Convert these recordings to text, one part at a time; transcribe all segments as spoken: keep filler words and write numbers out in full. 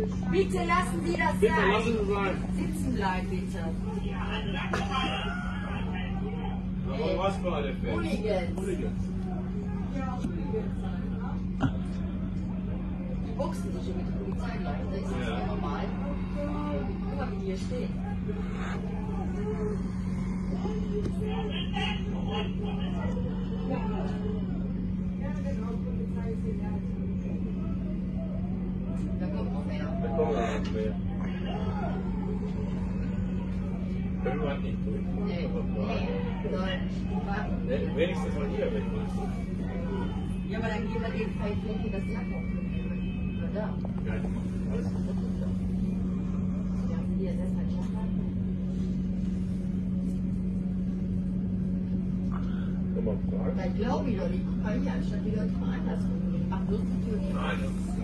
Bitte lassen Sie das Bitte sein. lassen Sie sein. Sitzen bleiben, bitte. Aber was für eine Fans? Hooligans. Hooligans. Die boxen sich schon mit der Polizei gleich. Das ist Ja. ja normal. Guck mal, wie die hier stehen. Da kommt noch mehr. Da kommen wir noch mehr. Können wir nicht durch. Nee, nee. Nein. Warte. Nee, wenigstens mal hier weg. Ja, aber dann gehen wir den vielleicht flächen das Jack noch. Oder da. Ja, alles kaputt. Ja, hier, das ist halt schon mal. Kann man fragen? Das glaube ich doch nicht. Ich kann hier anstatt die Leute mal anders umgehen. Ach, bloß die Tür nicht. Nein, das ist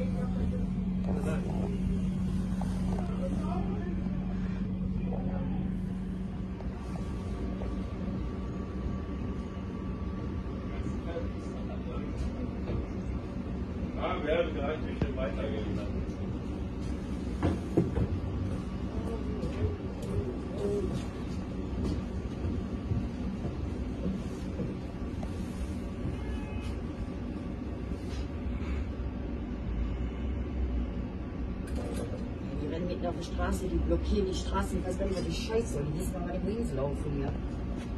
Ah, wir werden gleich ein bisschen weitergehen. Die rennen mitten auf der Straße, die blockieren die Straßen. Ich weiß gar nicht, was die Scheiße soll. Die müssen mal bei den Wings laufen hier.